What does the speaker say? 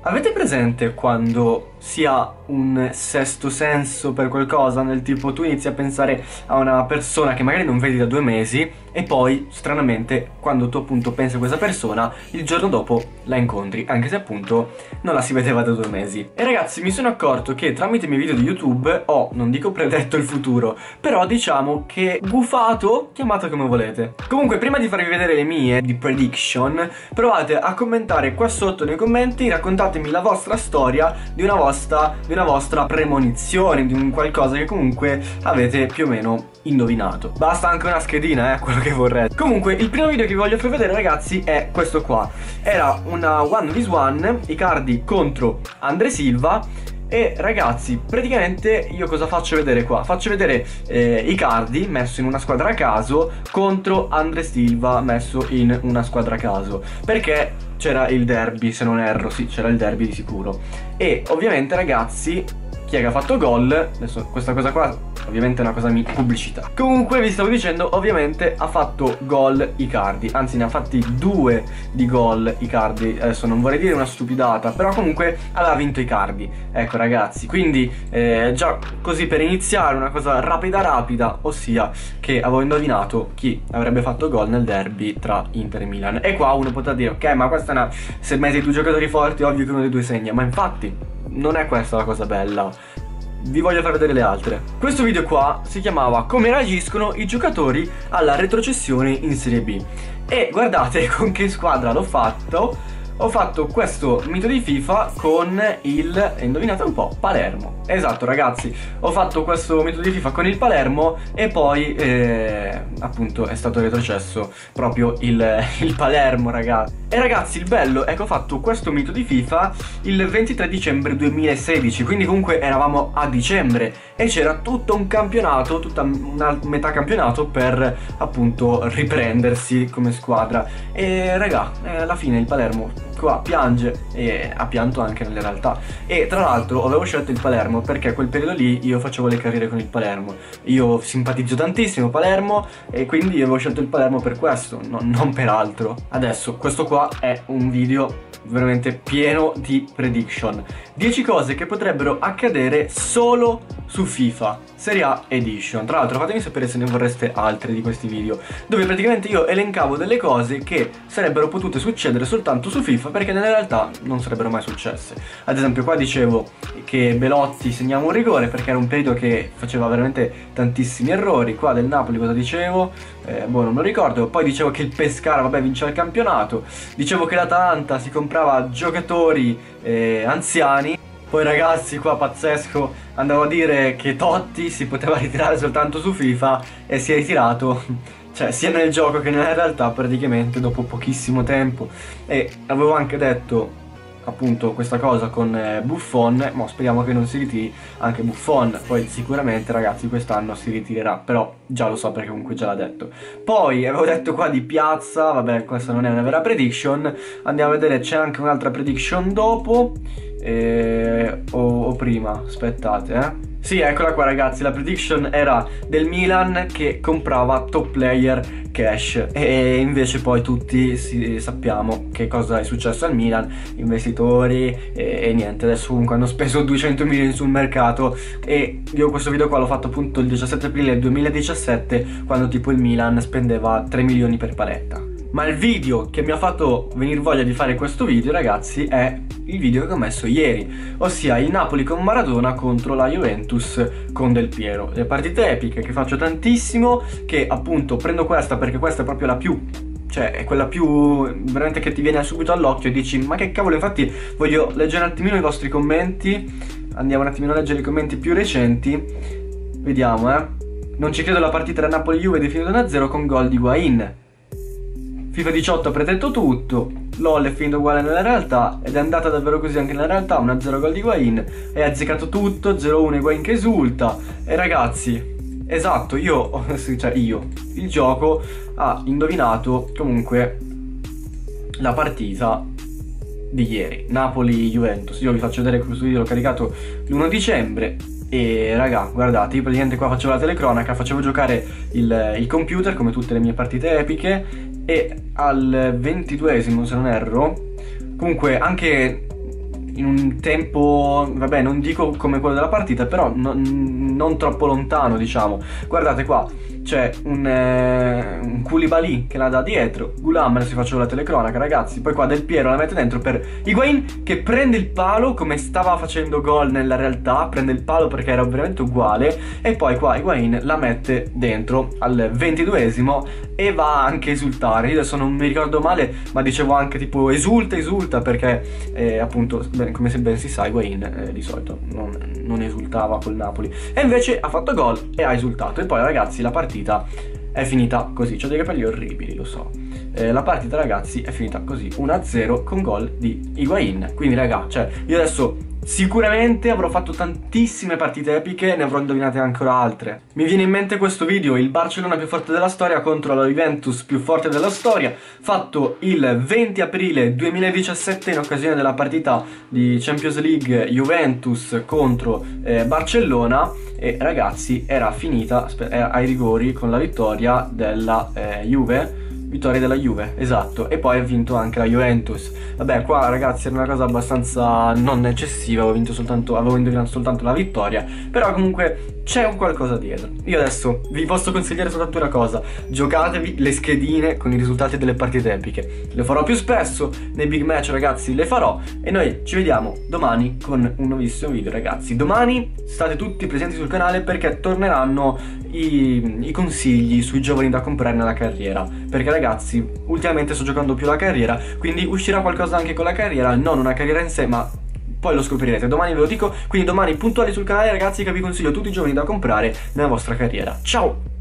Avete presente quando si ha un sesto senso per qualcosa? Nel tipo, tu inizi a pensare a una persona che magari non vedi da 2 mesi e poi, stranamente, quando tu appunto pensi a questa persona, il giorno dopo la incontri, anche se appunto non la si vedeva da 2 mesi. E ragazzi, mi sono accorto che tramite i miei video di YouTube ho, non dico predetto il futuro, però diciamo che gufato, chiamate come volete. Comunque, prima di farvi vedere le mie di prediction, provate a commentare qua sotto nei commenti, raccontatemi la vostra storia di una vostra premonizione, di un qualcosa che comunque avete più o meno indovinato. Basta anche una schedina, quello che vorrete. Comunque, il primo video che vi voglio far vedere, ragazzi, è questo qua. Era una 1vs1, Icardi contro Andre Silva. E ragazzi, praticamente io cosa faccio vedere qua? Faccio vedere Icardi messo in una squadra a caso contro Andre Silva messo in una squadra a caso, perché c'era il derby, se non erro, sì, c'era il derby di sicuro. E ovviamente, ragazzi, chi è che ha fatto gol? Adesso questa cosa qua ovviamente è una cosa pubblicità. Comunque vi stavo dicendo, ovviamente ha fatto gol Icardi, anzi ne ha fatti 2 di gol Icardi. Adesso non vorrei dire una stupidata, però comunque aveva vinto Icardi. Ecco ragazzi, quindi già così per iniziare una cosa rapida, ossia che avevo indovinato chi avrebbe fatto gol nel derby tra Inter e Milan. E qua uno potrà dire, ok, ma questa è una... se metti 2 giocatori forti, ovvio che uno dei 2 segna, ma infatti non è questa la cosa bella. Vi voglio far vedere le altre. Questo video qua si chiamava Come reagiscono i giocatori alla retrocessione in Serie B. E guardate con che squadra l'ho fatto. Ho fatto questo mito di FIFA con il, indovinate un po', Palermo. Esatto ragazzi, ho fatto questo mito di FIFA con il Palermo e poi appunto è stato retrocesso proprio il Palermo, ragazzi. E ragazzi, il bello è che ho fatto questo mito di FIFA il 23 dicembre 2016, quindi comunque eravamo a dicembre e c'era tutto un campionato, tutta una metà campionato per appunto riprendersi come squadra. E raga, alla fine il Palermo qua piange, e ha pianto anche nella realtà. E tra l'altro avevo scelto il Palermo perché quel periodo lì io facevo le carriere con il Palermo, io simpatizzo tantissimo Palermo e quindi avevo scelto il Palermo per questo, non per altro. Adesso questo qua è un video veramente pieno di prediction, 10 cose che potrebbero accadere solo su FIFA Serie A Edition. Tra l'altro fatemi sapere se ne vorreste altri di questi video, dove praticamente io elencavo delle cose che sarebbero potute succedere soltanto su FIFA perché nella realtà non sarebbero mai successe. Ad esempio qua dicevo che Belotti segnava un rigore perché era un periodo che faceva veramente tantissimi errori. Qua del Napoli cosa dicevo? Boh, non me lo ricordo. Poi dicevo che il Pescara, vabbè, vinceva il campionato. Dicevo che l'Atalanta si comprava giocatori anziani. Poi ragazzi, qua pazzesco, andavo a dire che Totti si poteva ritirare soltanto su FIFA e si è ritirato, cioè sia nel gioco che nella realtà praticamente dopo pochissimo tempo. E avevo anche detto appunto questa cosa con Buffon, ma speriamo che non si ritiri anche Buffon. Poi sicuramente ragazzi quest'anno si ritirerà, però già lo so perché comunque già l'ha detto. Poi avevo detto qua di Piazza, vabbè questa non è una vera prediction, andiamo a vedere, c'è anche un'altra prediction dopo o prima, aspettate sì, eccola qua ragazzi, la prediction era del Milan che comprava top player cash e invece poi tutti sappiamo che cosa è successo al Milan, investitori e niente, adesso comunque hanno speso 200 milioni sul mercato. E io questo video qua l'ho fatto appunto il 17 aprile 2017 quando tipo il Milan spendeva 3 milioni per Paletta. Ma il video che mi ha fatto venire voglia di fare questo video ragazzi è il video che ho messo ieri, ossia il Napoli con Maradona contro la Juventus con Del Piero. Le partite epiche che faccio tantissimo, che appunto prendo questa perché questa è proprio la più, cioè è quella più veramente che ti viene subito all'occhio e dici ma che cavolo. Infatti voglio leggere un attimino i vostri commenti, andiamo un attimino a leggere i commenti più recenti, vediamo Non ci credo, la partita tra Napoli-Juve è definita 1-0 con gol di Higuain. FIFA 18 ha predetto tutto, LOL è finito uguale nella realtà ed è andata davvero così anche nella realtà, 1-0 gol di Higuain, è azzeccato tutto, 0-1 Higuain che esulta. E ragazzi, esatto, il gioco ha indovinato comunque la partita di ieri, Napoli-Juventus. Io vi faccio vedere questo video, l'ho caricato l'1 dicembre. E raga, guardate, io praticamente qua facevo la telecronaca, facevo giocare il computer come tutte le mie partite epiche. E al 22esimo, se non erro, comunque anche in un tempo, vabbè, non dico come quello della partita, però non troppo lontano, diciamo. Guardate qua, c'è un Koulibaly che la dà dietro, Gulam, adesso vi faccio la telecronaca ragazzi, poi qua Del Piero la mette dentro per Higuain che prende il palo come stava facendo gol nella realtà, prende il palo perché era veramente uguale, e poi qua Higuain la mette dentro al 22esimo e va anche a esultare. Io adesso non mi ricordo male, ma dicevo anche tipo esulta perché appunto come se ben si sa Higuain di solito non esultava col Napoli, e invece ha fatto gol e ha esultato. E poi ragazzi la partita è finita così, c'ho dei capelli orribili, lo so. La partita ragazzi è finita così, 1-0 con gol di Higuain. Quindi raga, cioè io adesso sicuramente avrò fatto tantissime partite epiche, ne avrò indovinate ancora altre. Mi viene in mente questo video, il Barcellona più forte della storia contro la Juventus più forte della storia, fatto il 20 aprile 2017 in occasione della partita di Champions League Juventus contro Barcellona, e ragazzi era finita ai rigori con la vittoria della Juve. Vittoria della Juve, esatto, e poi ha vinto anche la Juventus. Vabbè, qua ragazzi era una cosa abbastanza non eccessiva, avevo indovinato soltanto la vittoria, però comunque c'è un qualcosa dietro. Io adesso vi posso consigliare soltanto una cosa: giocatevi le schedine con i risultati delle partite epiche. Le farò più spesso, nei big match ragazzi le farò, e noi ci vediamo domani con un nuovissimo video ragazzi. Domani state tutti presenti sul canale perché torneranno i consigli sui giovani da comprare nella carriera, perché ragazzi ultimamente sto giocando più la carriera, quindi uscirà qualcosa anche con la carriera, non una carriera in sé, ma poi lo scoprirete, domani ve lo dico. Quindi domani puntuali sul canale ragazzi, che vi consiglio tutti i giovani da comprare nella vostra carriera. Ciao!